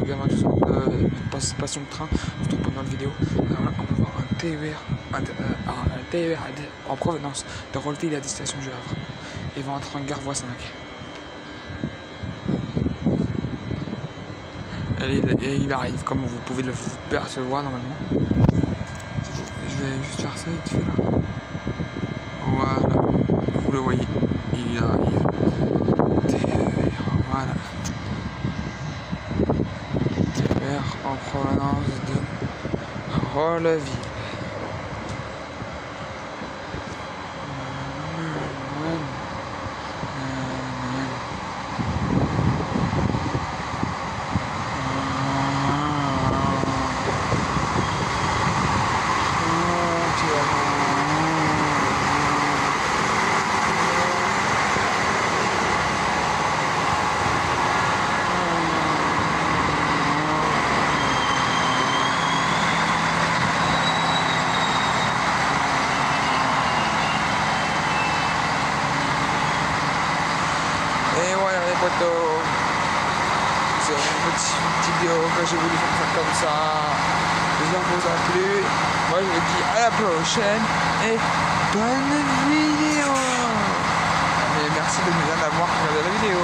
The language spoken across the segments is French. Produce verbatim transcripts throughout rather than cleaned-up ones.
également tout ça, euh, passion de train, surtout pendant la vidéo. Alors là, on va voir un T E R, un, euh, un T E R en provenance de Rolletil à destination du Havre. Il va entrer en gare voie cinq. Et il, et il arrive, comme vous pouvez le percevoir normalement. Je vais juste faire ça vite fait là. Voilà, vous le voyez, il arrive. T E R, voilà. T E R en provenance de Rolleville. Et voilà les potos, c'est une petite vidéo que j'ai voulu faire comme ça. J'espère que vous a plu. Moi je vous dis à la prochaine et bonne vidéo. Et merci de bien d'avoir regardé la vidéo.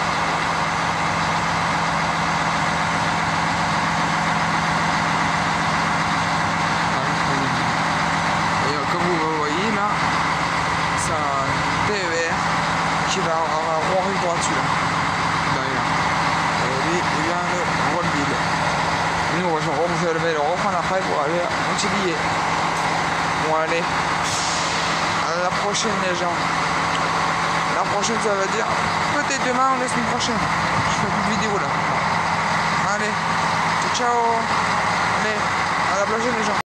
Et comme vous le voyez là, c'est un T E R qui va avoir un rond rive droit dessus là. Derrière. Et lui, il vient de Rolleville. Nous, je vais le le reprendre après pour aller à Montpellier. Bon, allez. À la prochaine, les gens. La prochaine, ça veut dire peut-être demain ou la semaine prochaine. Je fais plus de vidéo là. Allez. Ciao, ciao.